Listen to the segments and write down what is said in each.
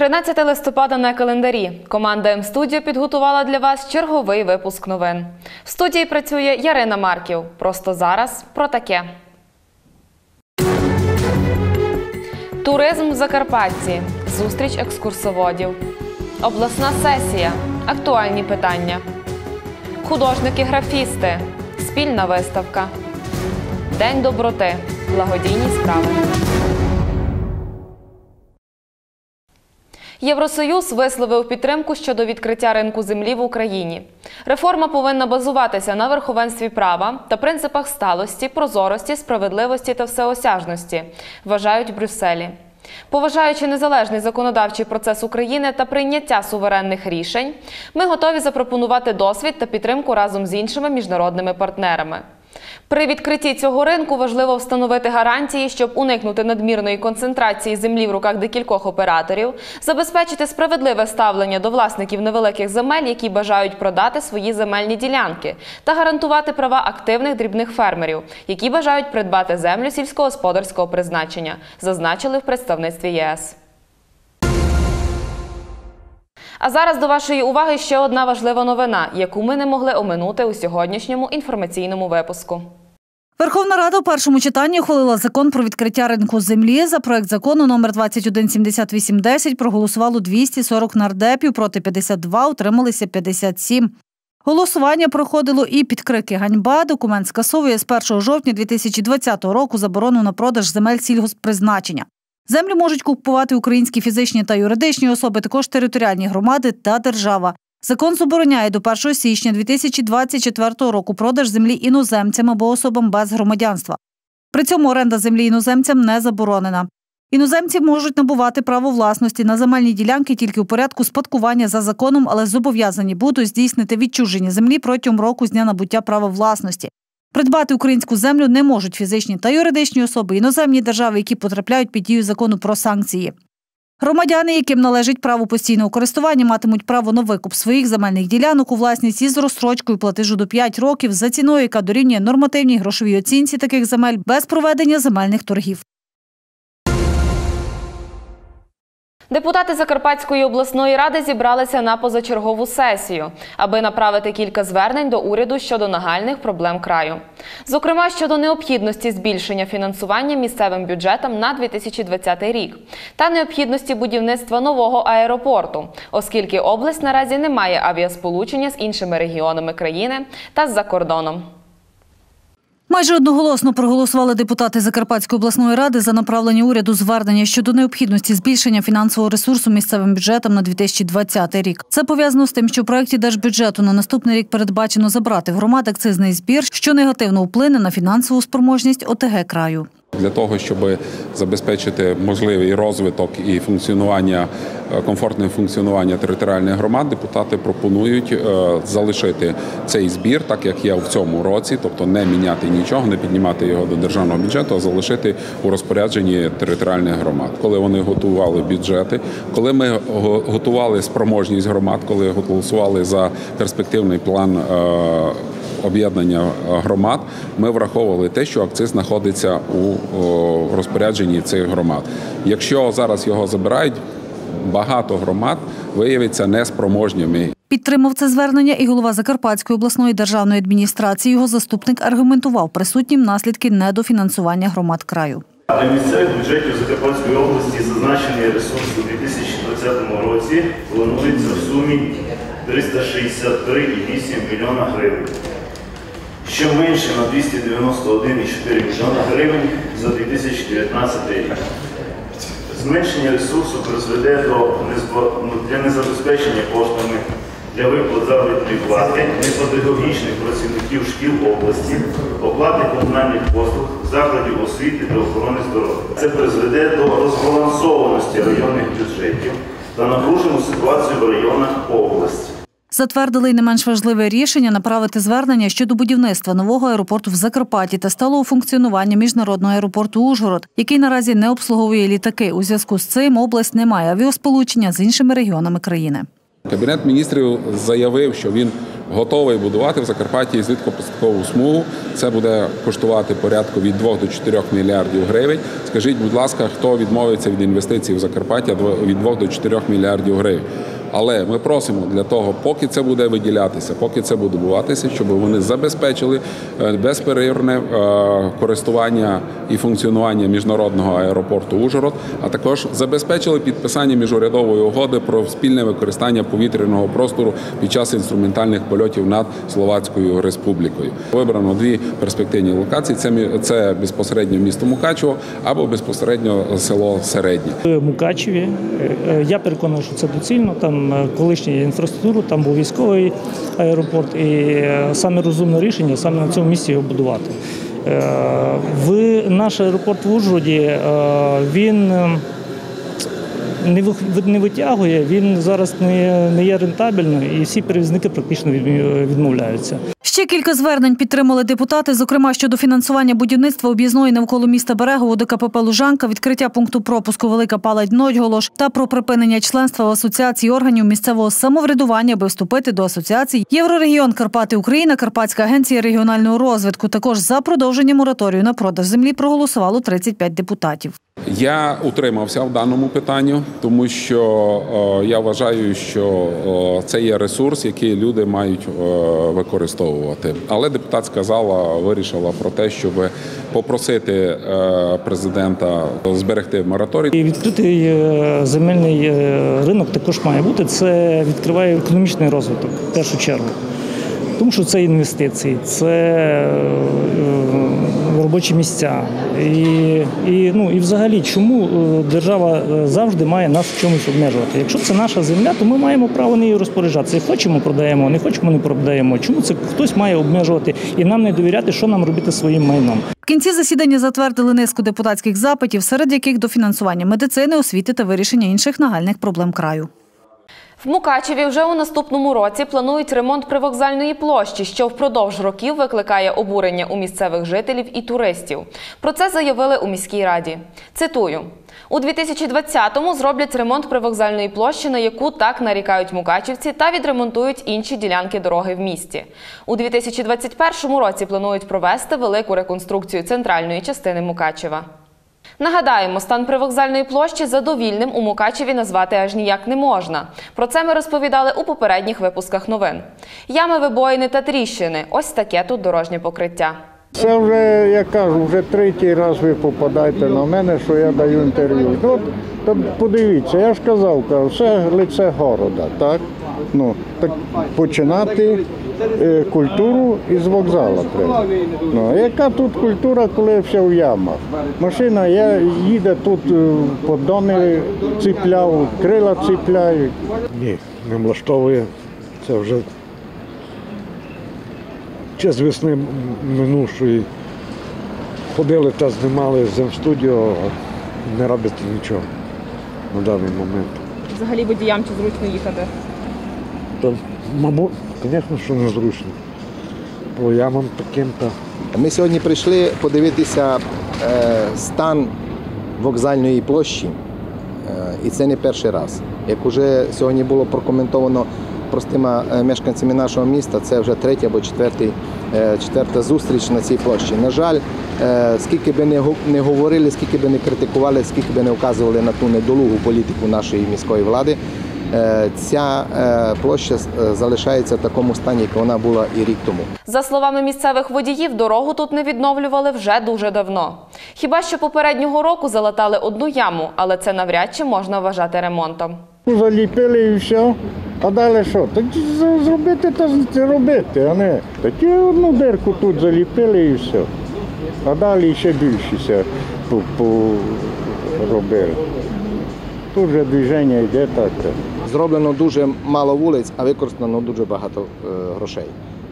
13 листопада на календарі. Команда М-студіо підготувала для вас черговий випуск новин. В студії працює Ярина Марків. Просто зараз про таке. Туризм в Закарпатті. Зустріч екскурсоводів. Обласна сесія. Актуальні питання. Художники-графісти. Спільна виставка. День доброти. Благодійні справи. Євросоюз висловив підтримку щодо відкриття ринку землі в Україні. Реформа повинна базуватися на верховенстві права та принципах сталості, прозорості, справедливості та всеосяжності, вважають в Брюсселі. Поважаючи незалежний законодавчий процес України та прийняття суверенних рішень, ми готові запропонувати досвід та підтримку разом з іншими міжнародними партнерами. При відкритті цього ринку важливо встановити гарантії, щоб уникнути надмірної концентрації землі в руках декількох операторів, забезпечити справедливе ставлення до власників невеликих земель, які бажають продати свої земельні ділянки, та гарантувати права активних дрібних фермерів, які бажають придбати землю сільськогосподарського призначення, зазначили в представництві ЄС. А зараз до вашої уваги ще одна важлива новина, яку ми не могли оминути у сьогоднішньому інформаційному випуску. Верховна Рада у першому читанні ухвалила закон про відкриття ринку землі. За проект закону номер 217810 проголосувало 240 нардепів, проти 52, утрималися 57. Голосування проходило і під крики «Ганьба». Документ скасовує з 1 жовтня 2020 року заборону на продаж земель сільгосппризначення. Землю можуть купувати українські фізичні та юридичні особи, також територіальні громади та держава. Закон забороняє до 1 січня 2024 року продаж землі іноземцям або особам без громадянства. При цьому оренда землі іноземцям не заборонена. Іноземці можуть набувати право власності на земельні ділянки тільки у порядку спадкування за законом, але зобов'язані будуть здійснити відчуження землі протягом року з дня набуття права власності. Придбати українську землю не можуть фізичні та юридичні особи, іноземні держави, які потрапляють під дію закону про санкції. Громадяни, яким належить право постійного користування, матимуть право на викуп своїх земельних ділянок у власність із розстрочкою платежу до 5 років за ціною, яка дорівнює нормативній грошовій оцінці таких земель без проведення земельних торгів. Депутати Закарпатської обласної ради зібралися на позачергову сесію, аби направити кілька звернень до уряду щодо нагальних проблем краю. Зокрема, щодо необхідності збільшення фінансування місцевим бюджетам на 2020 рік та необхідності будівництва нового аеропорту, оскільки область наразі не має авіасполучення з іншими регіонами країни та з-за кордоном. Майже одноголосно проголосували депутати Закарпатської обласної ради за направлення уряду звернення щодо необхідності збільшення фінансового ресурсу місцевим бюджетам на 2020 рік. Це пов'язано з тим, що в проєкті держбюджету на наступний рік передбачено забрати в громад акцизний збір, що негативно вплине на фінансову спроможність ОТГ краю. Для того, щоб забезпечити можливий розвиток і функціонування, комфортне функціонування територіальних громад, депутати пропонують залишити цей збір, так як є в цьому році, тобто не міняти нічого, не піднімати його до державного бюджету, а залишити у розпорядженні територіальних громад. Коли вони готували бюджети, коли ми готували спроможність громад, коли голосували за перспективний план об'єднання громад, ми враховували те, що акциз знаходиться у розпорядженні цих громад. Якщо зараз його забирають, багато громад виявиться неспроможніми. Підтримав це звернення і голова Закарпатської обласної державної адміністрації. Його заступник аргументував присутнім наслідки недофінансування громад краю. Для місцевих бюджетів Закарпатської області зазначений ресурс у 2020 році планується в сумі 363,8 мільйона гривень, що менше на 291,4 мільйона гривень за 2019 рік. Зменшення ресурсу призведе для незабезпечення коштами для виплат заробітної плати непедагогічних працівників шкіл області, оплати комунальних послуг, закладів освіти та охорони здоров'я. Це призведе до розбалансованості районних бюджетів та напружену ситуацію в районах області. Затвердили й не менш важливе рішення направити звернення щодо будівництва нового аеропорту в Закарпатті та сталого функціонування міжнародного аеропорту «Ужгород», який наразі не обслуговує літаки. У зв'язку з цим область не має авіасполучення з іншими регіонами країни. Кабінет міністрів заявив, що він готовий будувати в Закарпатті злітно-посадкову смугу. Це буде коштувати порядку від 2 до 4 мільярдів гривень. Скажіть, будь ласка, хто відмовиться від інвестицій в Закарпаття від 2 до 4 мільярдів гривень? Але ми просимо для того, поки це буде виділятися, поки це буде будуватися, щоб вони забезпечили безперервне користування і функціонування міжнародного аеропорту Ужгород, а також забезпечили підписання міжурядової угоди про спільне використання повітряного простору під час інструментальних польотів над Словацькою Республікою. Вибрано 2 перспективні локації. Це безпосередньо місто Мукачево або безпосередньо село Середнє. В Мукачеві, я переконаний, що це доцільно, там колишня інфраструктура, там був військовий аеропорт, і саме розумне рішення саме на цьому місці його будувати. Наш аеропорт в Ужгороді, він не витягує, він зараз не є рентабельним, і всі перевізники практично відмовляються. Ще кілька звернень підтримали депутати, зокрема щодо фінансування будівництва об'їзної навколо міста Берегово до КПП «Лужанка», відкриття пункту пропуску Велика Палать-Нодьголош та про припинення членства в асоціації органів місцевого самоврядування, аби вступити до асоціацій Єврорегіон Карпати-Україна, Карпатська агенція регіонального розвитку. Також за продовження мораторію на продаж землі проголосувало 35 депутатів. Я утримався в даному питанні, тому що я вважаю, що це є ресурс, який люди мають використовувати. Але депутатська зала вирішила про те, щоб попросити президента зберегти мораторій. І відкритий земельний ринок також має бути. Це відкриває економічний розвиток в першу чергу. Тому що це інвестиції, це робочі місця. І взагалі, чому держава завжди має нас в чомусь обмежувати? Якщо це наша земля, то ми маємо право нею розпоряджатися. Хочемо – продаємо, не хочемо – не продаємо. Чому це хтось має обмежувати і нам не довіряти, що нам робити своїм майном? В кінці засідання затвердили низку депутатських запитів, серед яких дофінансування медицини, освіти та вирішення інших нагальних проблем краю. В Мукачеві вже у наступному році планують ремонт привокзальної площі, що впродовж років викликає обурення у місцевих жителів і туристів. Про це заявили у міській раді. Цитую. У 2020-му зроблять ремонт привокзальної площі, на яку так нарікають мукачівці, та відремонтують інші ділянки дороги в місті. У 2021 році планують провести велику реконструкцію центральної частини Мукачева. Нагадаємо, стан привокзальної площі задовільним у Мукачеві назвати аж ніяк не можна. Про це ми розповідали у попередніх випусках новин. Ями, вибоїни та тріщини – ось таке тут дорожнє покриття. Це вже, я кажу, вже 3-й раз ви попадаєте на мене, що я даю інтерв'ю. От подивіться, я ж казав, все лице города, так? Так починати культуру із вокзалу треба. Яка тут культура, коли все в ямах? Машина їде тут, подони ціпляв, крила ціпляють. Ні, не влаштовує. Це вже ще з весни минувшої ходили та знімали земстудіо, не робить нічого на даний момент. Взагалі водіям чи зручно їхати? Та, мабуть, звісно, що незручно. По ямам таким-то. Ми сьогодні прийшли подивитися стан вокзальної площі, і це не перший раз. Як вже сьогодні було прокоментовано простими мешканцями нашого міста, це вже 3-й або 4-та зустріч на цій площі. На жаль, скільки би не говорили, скільки би не критикували, скільки би не вказували на ту недолугу політику нашої міської влади, ця площа залишається в такому стані, як вона була і рік тому. За словами місцевих водіїв, дорогу тут не відновлювали вже дуже давно. Хіба що попереднього року залатали одну яму, але це навряд чи можна вважати ремонтом. Заліпили і все, а далі що? Так зробити та робити, а не такі одну дирку тут заліпили і все. А далі ще більше поробили. Тут вже движення йде так. Зроблено дуже мало вулиць, а використано дуже багато грошей.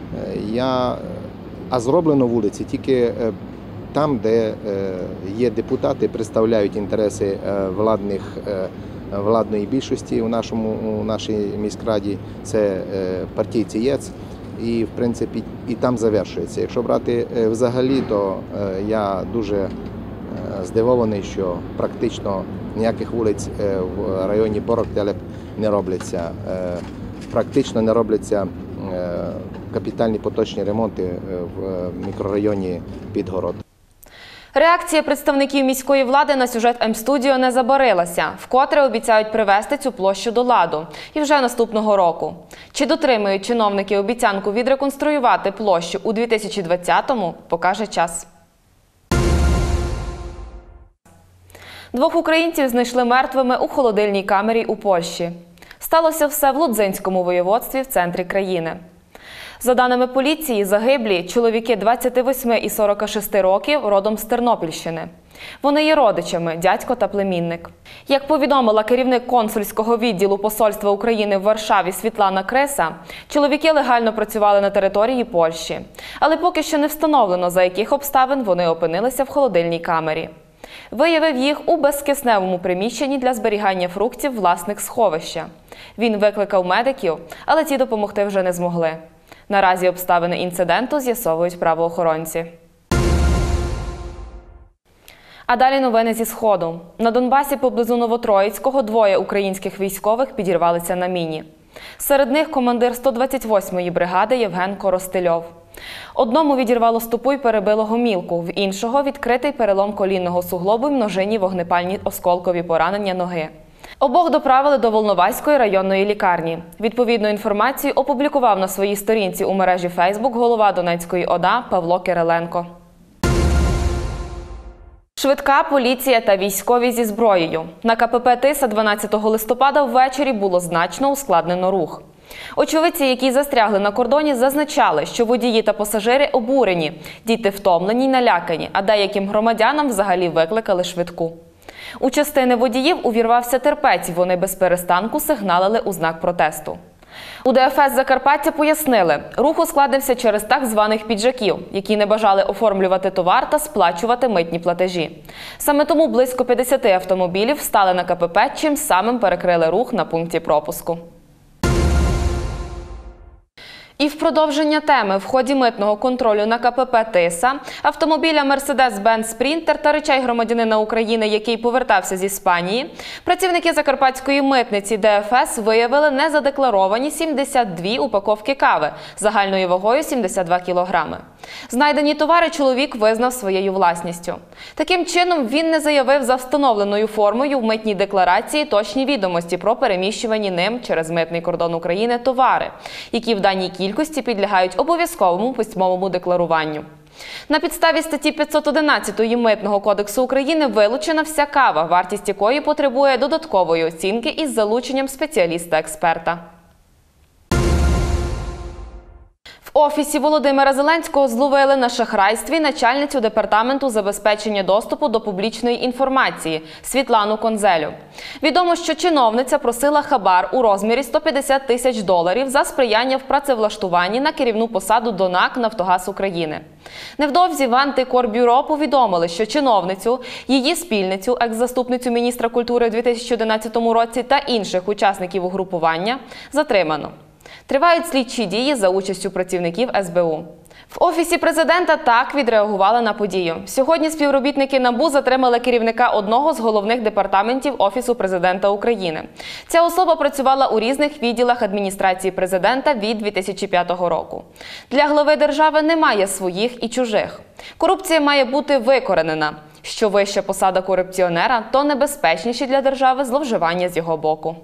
А зроблено вулиці тільки там, де є депутати, представляють інтереси владної більшості у нашій міськраді, це партійці ЄЦ, і в принципі і там завершується. Якщо брати взагалі, то я дуже здивований, що практично ніяких вулиць в районі Борок-Телеп не робляться. Практично не робляться капітальні поточні ремонти в мікрорайоні Підгород. Реакція представників міської влади на сюжет М-студіо не забарилася. Вкотре обіцяють привести цю площу до ладу. І вже наступного року. Чи дотримують чиновники обіцянку відреконструювати площу у 2020-му, покаже час. 2 українців знайшли мертвими у холодильній камері у Польщі. Сталося все в Лудзинському воєводстві в центрі країни. За даними поліції, загиблі – чоловіки 28 і 46 років, родом з Тернопільщини. Вони є родичами, дядько та племінник. Як повідомила керівник консульського відділу Посольства України в Варшаві Світлана Криса, чоловіки легально працювали на території Польщі. Але поки що не встановлено, за яких обставин вони опинилися в холодильній камері. Виявив їх у безкисневому приміщенні для зберігання фруктів власник сховища. Він викликав медиків, але ті допомогти вже не змогли. Наразі обставини інциденту з'ясовують правоохоронці. А далі новини зі Сходу. На Донбасі поблизу Новотроїцького 2 українських військових підірвалися на міні. Серед них командир 128-ї бригади Євген Коростильов. Одному відірвало стопу й перебило гомілку, в іншого – відкритий перелом колінного суглобу й множинні вогнепальні осколкові поранення ноги. Обох доправили до Волноваської районної лікарні. Відповідну інформацію опублікував на своїй сторінці у мережі Фейсбук голова Донецької ОДА Павло Кириленко. Швидка, поліція та військові зі зброєю. На КПП Тиса 12 листопада ввечері було значно ускладнено рух. Очевидці, які застрягли на кордоні, зазначали, що водії та пасажири обурені, діти втомлені й налякані, а деяким громадянам взагалі викликали швидку. У частини водіїв увірвався терпець, вони без перестанку сигналили у знак протесту. У ДФС Закарпаття пояснили, рух ускладнився через так званих піджаків, які не бажали оформлювати товар та сплачувати митні платежі. Саме тому близько 50 автомобілів встали на КПП, чим самим перекрили рух на пункті пропуску. І в продовження теми, в ході митного контролю на КПП Тиса, автомобіля Mercedes-Benz Sprinter та речей громадянина України, який повертався з Іспанії, працівники Закарпатської митниці ДФС виявили незадекларовані 72 упаковки кави загальною вагою 72 кілограми. Знайдені товари чоловік визнав своєю власністю. Таким чином, він не заявив за встановленою формою в митній декларації точні відомості про переміщувані ним через митний кордон України товари, які в даній кількості підлягають обов'язковому письмовому декларуванню. На підставі статті 511 Митного кодексу України вилучена вся кава, вартість якої потребує додаткової оцінки із залученням спеціаліста-експерта. В офісі Володимира Зеленського зловили на шахрайстві начальницю департаменту забезпечення доступу до публічної інформації Світлану Конзелю. Відомо, що чиновниця просила хабар у розмірі $150 тисяч за сприяння в працевлаштуванні на керівну посаду до НАК «Нафтогаз України». Невдовзі в Антикорбюро повідомили, що чиновницю, її спільницю, екс-заступницю міністра культури у 2011 році та інших учасників угрупування затримано. Тривають слідчі дії за участю працівників СБУ. В Офісі Президента так відреагували на подію. Сьогодні співробітники НАБУ затримали керівника одного з головних департаментів Офісу Президента України. Ця особа працювала у різних відділах адміністрації президента від 2005 року. Для глави держави немає своїх і чужих. Корупція має бути викоренена. Що вища посада корупціонера, то небезпечніші для держави зловживання з його боку.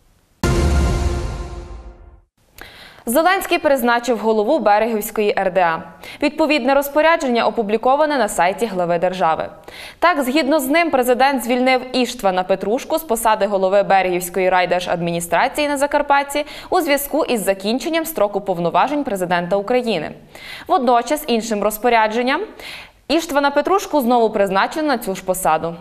Зеленський призначив голову Берегівської РДА. Відповідне розпорядження опубліковане на сайті глави держави. Так, згідно з ним, президент звільнив Іштвана Петрушку з посади голови Берегівської райдержадміністрації на Закарпатті у зв'язку із закінченням строку повноважень президента України. Водночас, іншим розпорядженням, Іштвана Петрушку знову призначено на цю ж посаду.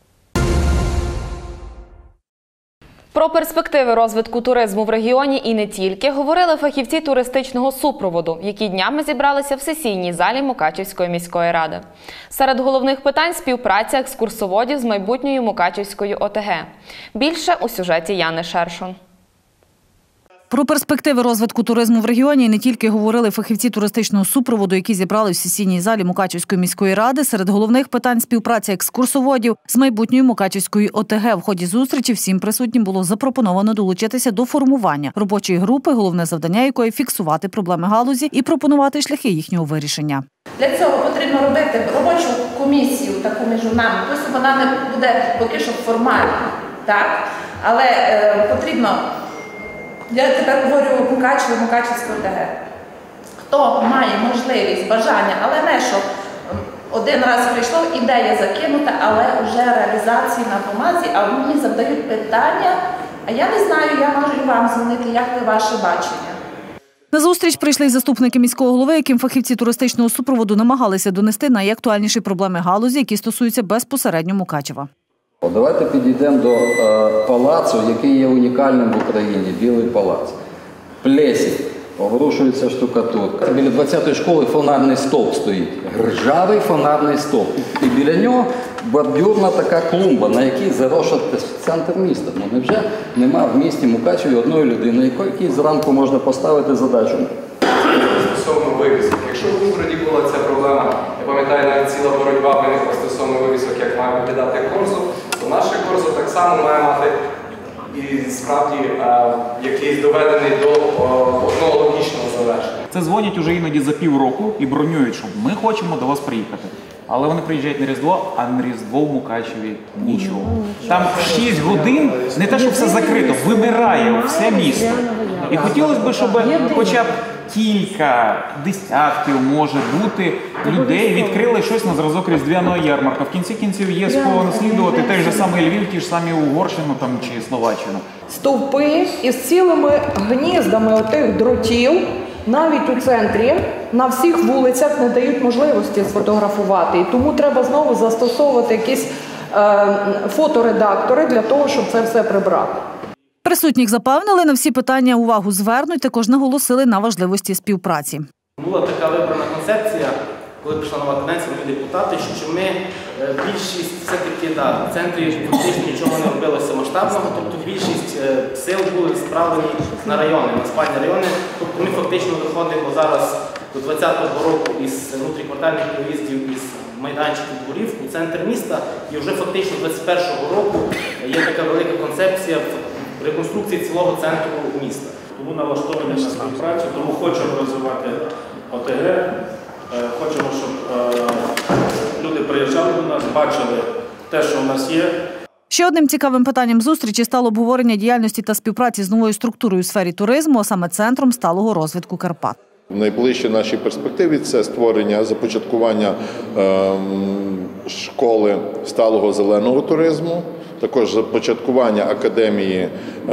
Про перспективи розвитку туризму в регіоні і не тільки говорили фахівці туристичного супроводу, які днями зібралися в сесійній залі Мукачівської міської ради. Серед головних питань – співпраця екскурсоводів з майбутньою Мукачівською ОТГ. Більше у сюжеті Яни Шершун. Про перспективи розвитку туризму в регіоні не тільки говорили фахівці туристичного супроводу, які зібрали в сесійній залі Мукачівської міської ради. Серед головних питань співпраця екскурсоводів з майбутньою Мукачівської ОТГ. В ході зустрічі всім присутнім було запропоновано долучитися до формування робочої групи, головне завдання якої – фіксувати проблеми галузі і пропонувати шляхи їхнього вирішення. Для цього потрібно робити робочу комісію таку між нами. Тобто вона не буде поки що формальна, так? Але потрібно, я тепер говорю Мукачівське ОТГ. Хто має можливість, бажання, але не що один раз прийшло, ідея закинута, але вже реалізації на бумазі, а мені задають питання, а я не знаю, я можу і вам дзвонити, як ваше бачення. На зустріч прийшли й заступники міського голови, яким фахівці туристичного супроводу намагалися донести найактуальніші проблеми галузі, які стосуються безпосередньо Мукачева. Давайте підійдемо до палацу, який є унікальним в Україні – Білий палац. Плесень, обрушується штукатурка. Біля 20-ї школи фонарний стовп стоїть. Ржавий фонарний стовп. І біля нього бордюрна така клумба, на якій заросший центр міста. Ну невже нема в місті Мукачеві одної людини, якій зранку можна поставити задачу? Стосовно вивісок. Якщо в Ужгороді була ця проблема, я пам'ятаю, навіть ціла боротьба виникла стосовно вивісок, як має виглядати Корзу, то наше Корзу так само має мати і справді якийсь доведений до одного логічного завершення. Це дзвонять уже іноді за півроку і бронюють, що ми хочемо до вас приїхати. Але вони приїжджають на Різдво, а на Різдво в Мукачеві нічого. Там 6 годин, не те, що все закрито, вимирає все місто. І хотілося б, щоб хоча б кілька десятків, може бути, людей відкрили щось на зразок Різдвяного ярмарка. В кінці кінців є з кого наслідувати той же самий Львів, ті ж самі Угорщину там, чи Словаччину. Стовпи із цілими гніздами отих дротів, навіть у центрі, на всіх вулицях не дають можливості сфотографувати. І тому треба знову застосовувати якісь фоторедактори для того, щоб це все прибрати. Присутніх запевнили, на всі питання увагу звернуть, також наголосили на важливості співпраці. Була така вибрана концепція, коли прийшла нова каденція, нові депутати, що ми більшість все-таки в центрі фактично нічого не робилося масштабного, тобто більшість сил були справлені на райони, на спальні райони. Тобто ми фактично виходимо зараз до 2020 року із внутріквартальних проїздів, із майданчиків дворів у центр міста, і вже фактично 2021 року є така велика концепція реконструкції цілого центру міста. Тому налаштовані на співпрацю, тому хочемо розвивати ОТГ, хочемо, щоб люди приїжджали до нас, бачили те, що в нас є. Ще одним цікавим питанням зустрічі стало обговорення діяльності та співпраці з новою структурою у сфері туризму, а саме Центром сталого розвитку Карпат. В найближчій нашій перспективі це створення, започаткування школи сталого зеленого туризму, також започаткування академії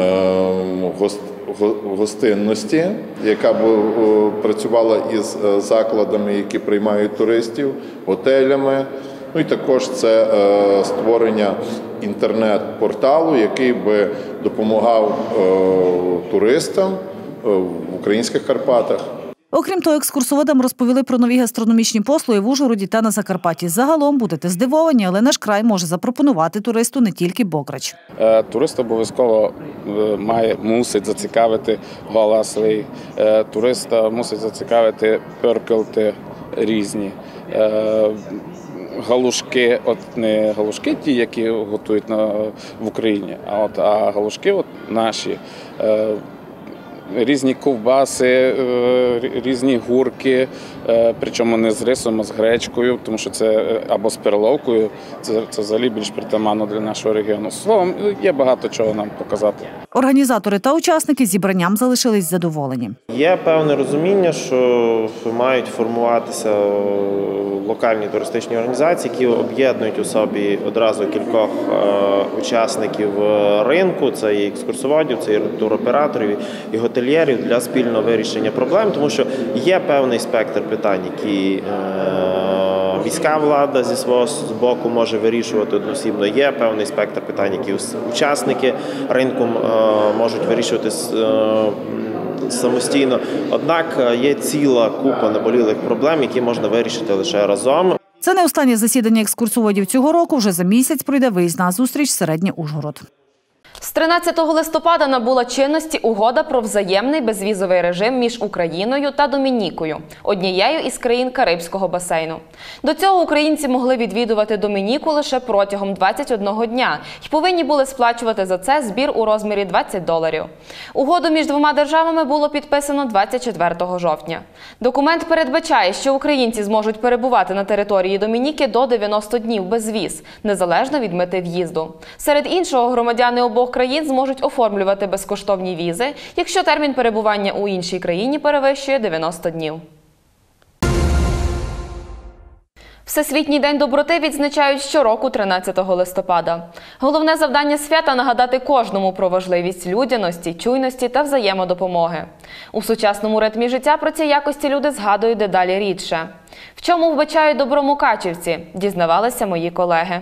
гостинності, яка б працювала із закладами, які приймають туристів, готелями. Ну і також це створення інтернет-порталу, який би допомагав туристам в українських Карпатах. Окрім того, екскурсоводам розповіли про нові гастрономічні послуги в Ужгороді та на Закарпатті. Загалом будете здивовані, але наш край може запропонувати туристу не тільки Бограч. Турист обов'язково мусить зацікавити галасли, туриста мусить зацікавити перкелти різні. Галушки, не галушки ті, які готують в Україні, а галушки наші. Різні ковбаси, різні гурки, причому не з рисом, а з гречкою, тому що це або з перловкою, це взагалі більш притаманно для нашого регіону. Словом, є багато чого нам показати. Організатори та учасники зібранням залишились задоволені. Є певне розуміння, що мають формуватися локальні туристичні організації, які об'єднують у собі одразу кількох учасників ринку, це і екскурсоводів, це і туроператорів, і готельєрів для спільного вирішення проблем, тому що є певний спектр питань, які міська влада зі свого боку може вирішувати одноосібно, є певний спектр питань, які учасники ринку можуть вирішувати самостійно. Однак є ціла купа наболілих проблем, які можна вирішити лише разом. Це не останнє засідання екскурсоводів цього року. Вже за місяць пройде виїзна зустріч Середній Ужгород. З 13 листопада набула чинності угода про взаємний безвізовий режим між Україною та Домінікою, однією із країн Карибського басейну. До цього українці могли відвідувати Домініку лише протягом 21 дня і повинні були сплачувати за це збір у розмірі $20. Угоду між двома державами було підписано 24 жовтня. Документ передбачає, що українці зможуть перебувати на території Домініки до 90 днів без віз, незалежно від мети в'їзду. Серед іншого, громадяни обох країн зможуть оформлювати безкоштовні візи, якщо термін перебування у іншій країні перевищує 90 днів. Всесвітній день доброти відзначають щороку 13 листопада. Головне завдання свята – нагадати кожному про важливість людяності, чуйності та взаємодопомоги. У сучасному ритмі життя про ці якості люди згадують дедалі рідше. В чому вбачають добро мукачівці – дізнавалися мої колеги.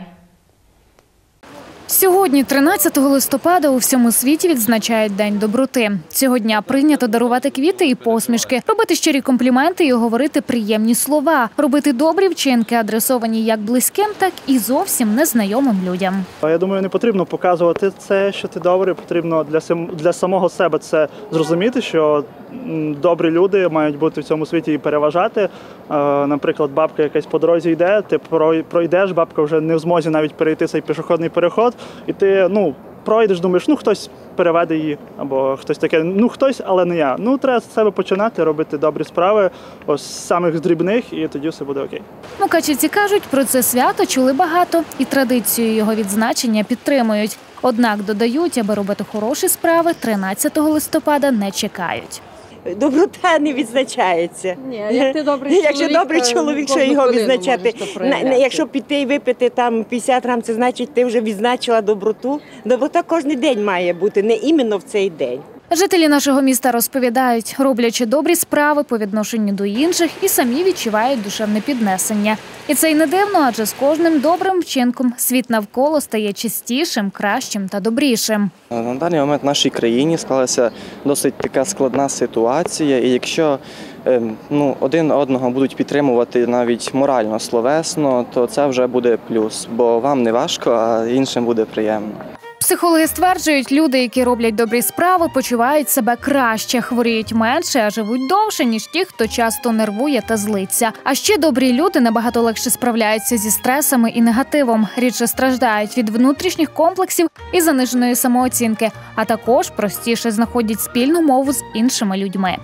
Сьогодні, 13 листопада, у всьому світі відзначають День доброти. Цього дня прийнято дарувати квіти і посмішки, робити щирі компліменти і говорити приємні слова, робити добрі вчинки, адресовані як близьким, так і зовсім незнайомим людям. Я думаю, не потрібно показувати це, що ти добрий, потрібно для самого себе це зрозуміти, що добрі люди мають бути в цьому світі і переважати. Наприклад, бабка якась по дорозі йде, ти пройдеш, бабка вже не в змозі навіть перейти цей пішохідний переход, і ти, пройдеш, думаєш, хтось переведе її, або хтось таке, хтось, але не я. Треба з себе починати, робити добрі справи, ось з самих дрібних, і тоді все буде окей. Мукачівці кажуть, про це свято чули багато і традицію його відзначення підтримують. Однак додають, аби робити хороші справи, 13 листопада не чекають. Доброта не відзначається. Як ти добрий чоловік, якщо добрий чоловік, що його відзначати? Якщо піти і випити там 50 грам, це значить, ти вже відзначила доброту. Доброта кожен день має бути, не іменно в цей день. Жителі нашого міста розповідають, роблячи добрі справи по відношенню до інших, і самі відчувають душевне піднесення. І це й не дивно, адже з кожним добрим вчинком світ навколо стає чистішим, кращим та добрішим. На даний момент в нашій країні склалася досить така складна ситуація, і якщо один одного будуть підтримувати навіть морально, словесно, то це вже буде плюс, бо вам не важко, а іншим буде приємно. Психологи стверджують, люди, які роблять добрі справи, почувають себе краще, хворіють менше, а живуть довше, ніж ті, хто часто нервує та злиться. А ще добрі люди набагато легше справляються зі стресами і негативом, рідше страждають від внутрішніх комплексів і заниженої самооцінки, а також простіше знаходять спільну мову з іншими людьми.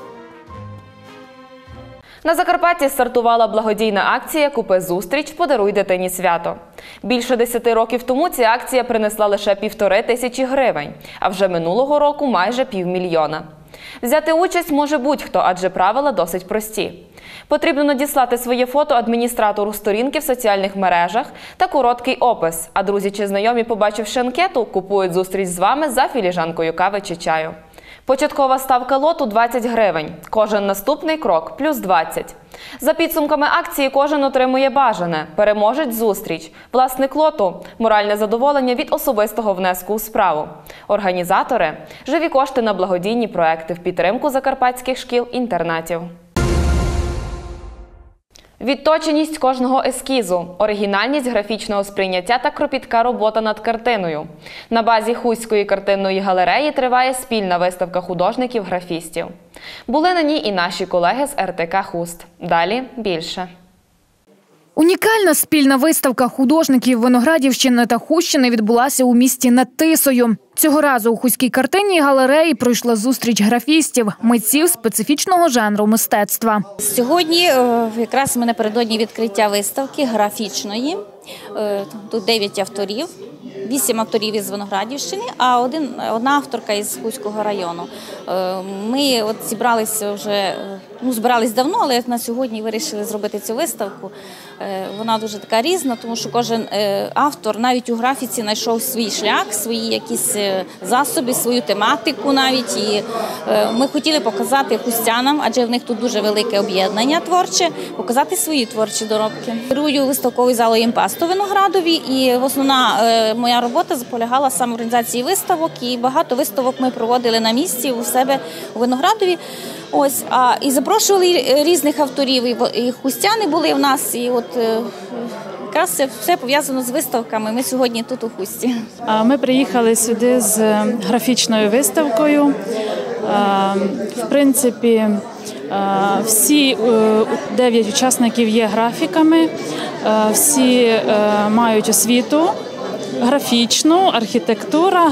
На Закарпатті стартувала благодійна акція «Купи зустріч, подаруй дитині свято». Більше 10 років тому ця акція принесла лише 1500 гривень, а вже минулого року майже 500 000. Взяти участь може будь-хто, адже правила досить прості. Потрібно надіслати своє фото адміністратору сторінки в соціальних мережах та короткий опис, а друзі чи знайомі, побачивши анкету, купують зустріч з вами за філіжанкою кави чи чаю. Початкова ставка лоту – 20 гривень. Кожен наступний крок – плюс 20. За підсумками акції кожен отримує бажане. Переможець – зустріч. Власник лоту – моральне задоволення від особистого внеску у справу. Організатори – живі кошти на благодійні проекти в підтримку закарпатських шкіл-інтернатів. Відточеність кожного ескізу, оригінальність графічного сприйняття та кропітка робота над картиною. На базі Хуської картинної галереї триває спільна виставка художників-графістів. Були на ній і наші колеги з РТК «Хуст». Далі більше. Унікальна спільна виставка художників Виноградівщини та Хустщини відбулася у місті над Тисою. Цього разу у Хуській картинній галереї пройшла зустріч графістів, митців специфічного жанру мистецтва. Сьогодні якраз ми напередодні відкриття виставки графічної. Тут 9 авторів, 8 авторів із Виноградівщини, а одна авторка із Хуського району. Ми зібралися вже, збирались давно, але на сьогодні вирішили зробити цю виставку. Вона дуже така різна, тому що кожен автор навіть у графіці знайшов свій шлях, свої якісь засоби, свою тематику навіть. І ми хотіли показати хустянам, адже в них тут дуже велике об'єднання творче, показати свої творчі доробки. Керую виставковою залою «Імпасто» в Виноградові, і основна моя робота полягала саме в організації виставок, і багато виставок ми проводили на місці у себе у Виноградові. І запрошували різних авторів, і хустяни були в нас, і якраз це все пов'язано з виставками. Ми сьогодні тут у Хусті. Ми приїхали сюди з графічною виставкою. В принципі, всі 9 учасників є графіками, всі мають освіту графічну, архітектура,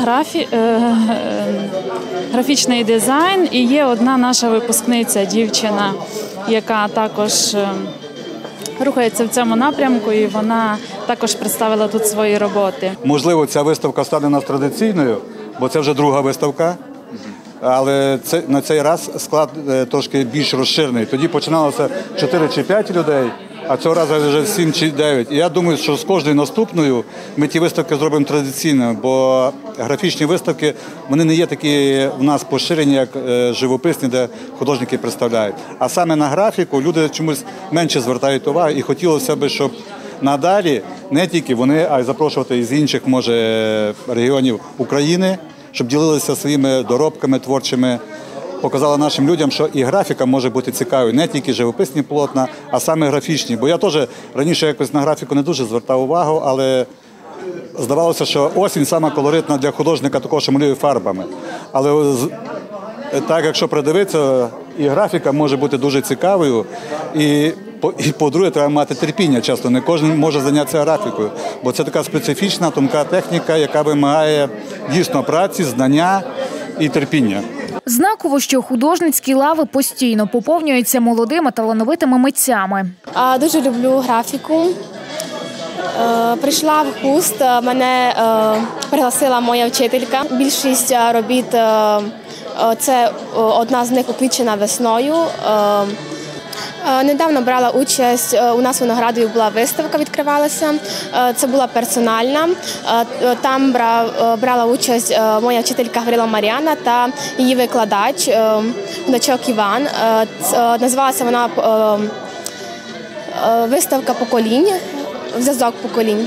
графічний дизайн. І є одна наша випускниця, дівчина, яка також рухається в цьому напрямку, і вона також представила тут свої роботи. Можливо, ця виставка стане у нас традиційною, бо це вже друга виставка. Але на цей раз склад трошки більш розширений. Тоді починалося 4 чи 5 людей, а цього разу вже 7 чи 9. І я думаю, що з кожною наступною ми ті виставки зробимо традиційними, бо графічні виставки, вони не є такі в нас поширені, як живописні, де художники представляють. А саме на графіку люди чомусь менше звертають увагу, і хотілося б, щоб надалі не тільки вони, а й запрошувати із інших, може, регіонів України, щоб ділилися своїми доробками творчими, показали нашим людям, що і графіка може бути цікавою, не тільки живописні полотна, а саме графічні. Бо я теж раніше якось на графіку не дуже звертав увагу, але здавалося, що осінь сама колоритна для художника, також малює фарбами. Але так, якщо придивитися, і графіка може бути дуже цікавою, і по-друге, треба мати терпіння часто. Не кожен може зайнятися графікою, бо це така специфічна, тонка техніка, яка вимагає дійсно праці, знання і терпіння. Знаково, що художницькі лави постійно поповнюються молодими талановитими митцями. Дуже люблю графіку. Прийшла в Хуст, мене пригласила моя вчителька. Більшість робіт, це одна з них «Уквітчена весною». Недавно брала участь, у нас в Виноградові була виставка, відкривалася, це була персональна. Там брала участь моя вчителька Гаврила Мар'яна та її викладач, Гудачок Іван. Називалася вона «Виставка поколінь», «Зв'язок поколінь».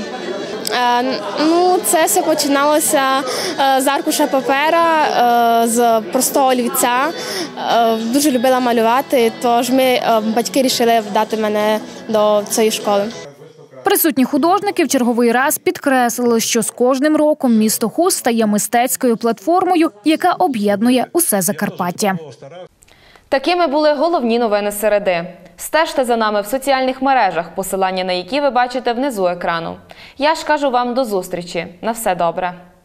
Це все починалося з аркуша папера, з простого олівця. Дуже любила малювати, тож батьки вирішили дати мене до цієї школи. Присутні художники в черговий раз підкреслили, що з кожним роком місто Хуст стає мистецькою платформою, яка об'єднує усе Закарпаття. Такими були головні новини середи. Стежте за нами в соціальних мережах, посилання на які ви бачите внизу екрану. Я ж кажу вам до зустрічі. На все добре.